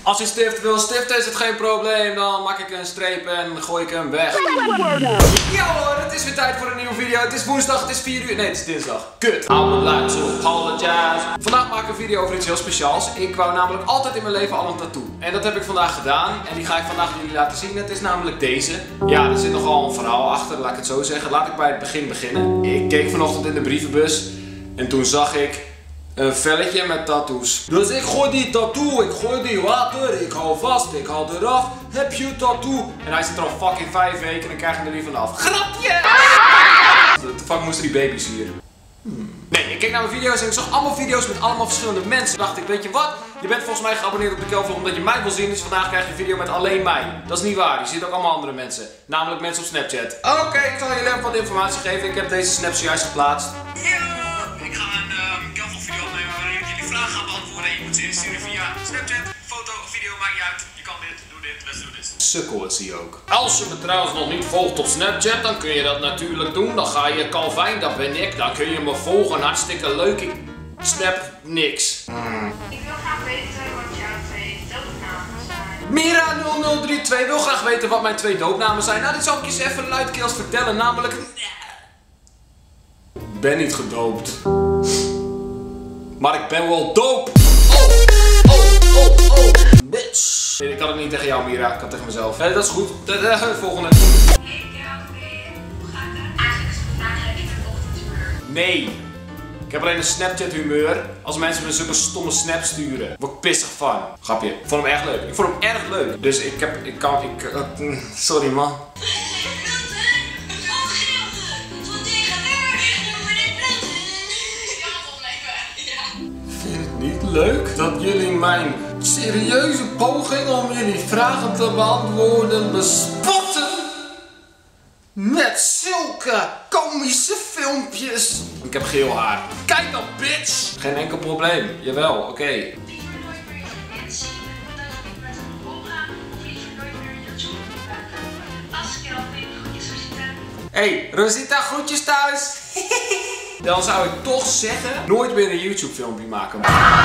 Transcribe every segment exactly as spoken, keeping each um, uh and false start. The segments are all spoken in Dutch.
Als je stift wil stiften is het geen probleem. Dan maak ik een streep en gooi ik hem weg. Ja hoor, het is weer tijd voor een nieuwe video. Het is woensdag, het is vier uur. Nee, het is dinsdag. Kut. I would like to apologize. Vandaag maak ik een video over iets heel speciaals. Ik wou namelijk altijd in mijn leven al een tattoo. En dat heb ik vandaag gedaan. En die ga ik vandaag jullie laten zien. Het is namelijk deze. Ja, er zit nogal een verhaal achter, laat ik het zo zeggen. Laat ik bij het begin beginnen. Ik keek vanochtend in de brievenbus. En toen zag ik een velletje met tattoos. Dus ik gooi die tattoo, ik gooi die water, ik hou vast, ik haal eraf. Heb je tattoo? En hij zit er al fucking vijf weken en dan krijg je er niet vanaf. Grapje! De fuck moesten die baby's hier? Hmm. Nee, ik keek naar mijn video's en ik zag allemaal video's met allemaal verschillende mensen. Dacht ik, weet je wat? Je bent volgens mij geabonneerd op de Kelvin omdat je mij wil zien. Dus vandaag krijg je een video met alleen mij. Dat is niet waar, je ziet ook allemaal andere mensen. Namelijk mensen op Snapchat. Oké, okay, ik zal jullie even wat informatie geven. Ik heb deze snaps juist geplaatst. Ik ga een um, Kelvin video opnemen waarin ik jullie vragen ga beantwoorden. Je moet ze insturen via Snapchat, foto of video, maakt niet uit. Je kan dit, doe dit, let's do this. Sukkel is hij ook. Als je me trouwens nog niet volgt op Snapchat, dan kun je dat natuurlijk doen. Dan ga je Calvin, dat ben ik. Dan kun je me volgen, hartstikke leuk. Ik snap niks. Mm. Ik wil graag weten wat jouw twee doopnamen zijn. Mira nul nul drie twee wil graag weten wat mijn twee doopnamen zijn. Nou, dit zal ik je eens even luidkeels vertellen. Namelijk, ik ben niet gedoopt. Maar ik ben wel doop. Oh, oh, oh, oh. Bitch. Nee, ik had het niet tegen jou, Mira. Ik had het tegen mezelf. Nee, dat is goed. De, de, de volgende. Hey Kelvin, hoe gaat het? Eigenlijk is mijn vraag, heb je een ochtendhumeur? Nee. Ik heb alleen een Snapchat humeur als mensen me zulke stomme snaps sturen. Word ik pissig van. Grapje. Ik vond hem echt leuk. Ik vond hem erg leuk. Dus ik heb, ik kan, ik, uh, sorry man. Niet leuk dat jullie mijn serieuze poging om jullie vragen te beantwoorden bespotten met zulke komische filmpjes. Ik heb geel haar. Kijk dan, bitch! Geen enkel probleem. Jawel, oké. Okay. Liever nooit meer je vriend zien omdat je niet met hem op hol gaat, of liever nooit meer je YouTube gebruiken. Als Kelvin, groetjes Rosita. Hey, Rosita, groetjes thuis! Dan zou ik toch zeggen, nooit meer een YouTube filmpje maken.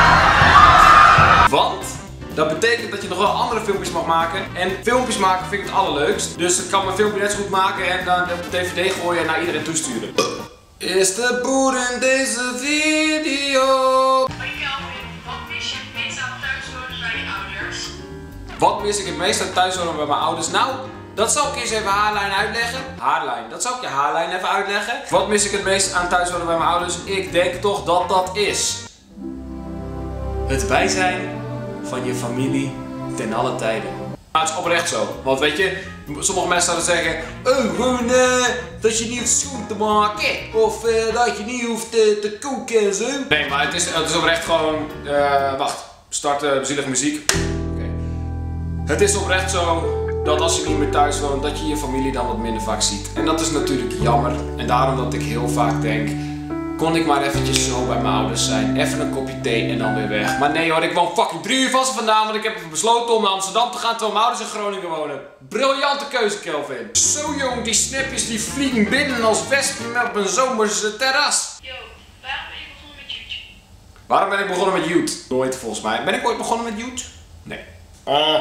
Want dat betekent dat je nog wel andere filmpjes mag maken. En filmpjes maken vind ik het allerleukst. Dus ik kan mijn filmpje net zo goed maken en dan op de D V D gooien en naar iedereen toesturen. Is de boer in deze video? Hoi Kelvin, wat mis je het meest aan thuiswonen bij je ouders? Wat mis ik het meest aan thuiswonen bij mijn ouders? Nou, dat zal ik eens even haarlijn uitleggen. Haarlijn, dat zal ik je haarlijn even uitleggen. Wat mis ik het meest aan thuiswonen bij mijn ouders? Ik denk toch dat dat is het bijzijn van je familie ten alle tijden. Maar het is oprecht zo. Want weet je, sommige mensen zouden zeggen, oh, gewoon uh, dat je niet hoeft schoon te maken. Of uh, dat je niet hoeft uh, te koken en zo. Nee, maar het is, het is oprecht gewoon, uh, wacht, start uh, zielige muziek. Okay. Het is oprecht zo dat als je niet meer thuis woont, dat je je familie dan wat minder vaak ziet. En dat is natuurlijk jammer. En daarom dat ik heel vaak denk, kon ik maar eventjes zo bij mijn ouders zijn. Even een kopje thee en dan weer weg. Maar nee hoor, ik woon fucking drie uur van ze vandaan, want ik heb besloten om naar Amsterdam te gaan terwijl mijn ouders in Groningen wonen. Briljante keuze, Kelvin. Zo jong, die snapjes die vliegen binnen als wespen op een zomerse terras. Yo, waarom ben je begonnen met YouTube? Waarom ben ik begonnen met YouTube? Nooit volgens mij. Ben ik ooit begonnen met YouTube? Nee. Uh.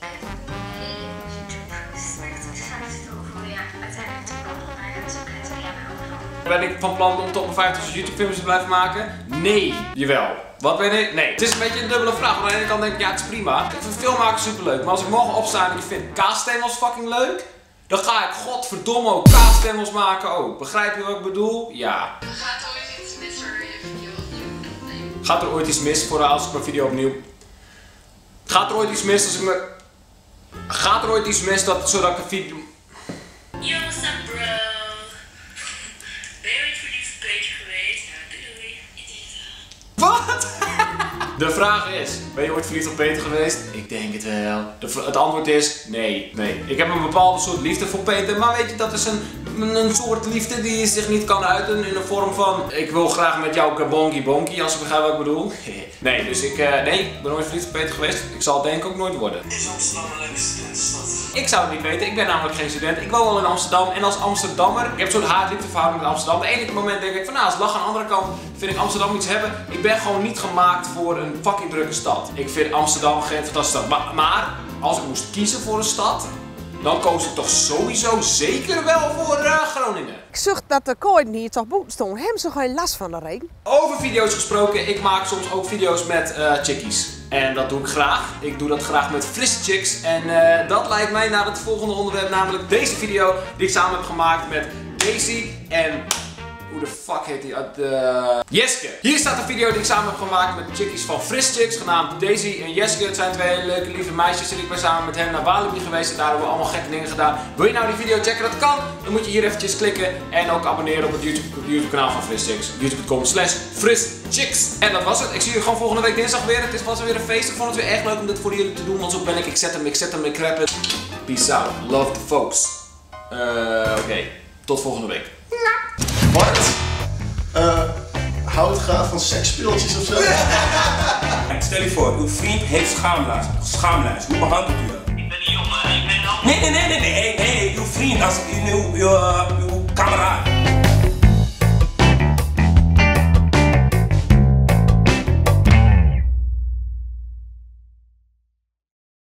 Ben ik van plan om top vijftig YouTube films te blijven maken? Nee. Jawel. Wat ben ik? Nee. Het is een beetje een dubbele vraag. Aan de ene kant denk ik, ja het is prima. Ik vind film maken super leuk. Maar als ik morgen opsta en ik vind kaasstengels fucking leuk, dan ga ik godverdomme ook kaasstengels maken ook. Begrijp je wat ik bedoel? Ja. Gaat er ooit iets mis voor je video opnieuw opnemen? Gaat er ooit iets mis voor als ik mijn video opnieuw... Gaat er ooit iets mis als ik me... Gaat er ooit iets mis dat, zodat ik een video... Yo, what's up bro? Ben je ooit verliefd op Peter geweest? Nou, doei doei. Wat? De vraag is, ben je ooit verliefd op Peter geweest? Ik denk het wel. De, het antwoord is nee. Nee. Ik heb een bepaalde soort liefde voor Peter, maar weet je, dat is een, een soort liefde die zich niet kan uiten in de vorm van ik wil graag met jou kabonkie bonkie, als je begrijpt wat ik bedoel. Nee, dus ik, uh, nee, ik ben nooit verliefd op Peter geweest. Ik zal het denk ik ook nooit worden. Is Amsterdam een leuke studentenstad? Ik zou het niet weten, ik ben namelijk geen student. Ik woon al in Amsterdam en als Amsterdammer, ik heb zo'n haat-liefdeverhouding met Amsterdam. De ene moment denk ik van nou, als lach aan de andere kant vind ik Amsterdam iets hebben. Ik ben gewoon niet gemaakt voor een een fucking drukke stad. Ik vind Amsterdam geen fantastische stad. Maar, maar als ik moest kiezen voor een stad, dan koos ik toch sowieso zeker wel voor uh, Groningen. Ik zucht dat de kooien hier toch boeten stonden. Hebben ze geen last van de regen? Over video's gesproken, ik maak soms ook video's met uh, chickies. En dat doe ik graag. Ik doe dat graag met frisse chicks. En uh, dat leidt mij naar het volgende onderwerp, namelijk deze video die ik samen heb gemaakt met Daisy en... Hoe de fuck heet die? Uh, Jeske. Hier staat een video die ik samen heb gemaakt met chickies van Fris Chicks, genaamd Daisy en Jeske. Het zijn twee hele leuke, lieve meisjes. En ik ben samen met hen naar Walibi geweest en daar hebben we allemaal gekke dingen gedaan. Wil je nou die video checken? Dat kan. Dan moet je hier eventjes klikken en ook abonneren op het YouTube, YouTube kanaal van Fris Chicks. youtube punt com slash Fris Chicks. En dat was het. Ik zie jullie gewoon volgende week dinsdag weer. Het was weer een feest. Ik vond het weer echt leuk om dit voor jullie te doen, want zo ben ik. Ik zet hem, ik zet hem, ik rap het. Peace out. Love the folks. Uh, Oké. Okay. Tot volgende week. Bart, uh, houdt graag van seksspeeltjes of zo? Stel je voor, uw vriend heeft schaamluis. Schaamluis, hoe behandelt u dat? Ik ben een jongen, ik ben een Nee, nee, nee, nee, nee, nee, uw vriend, als uw, uw, uw, uw kameraad.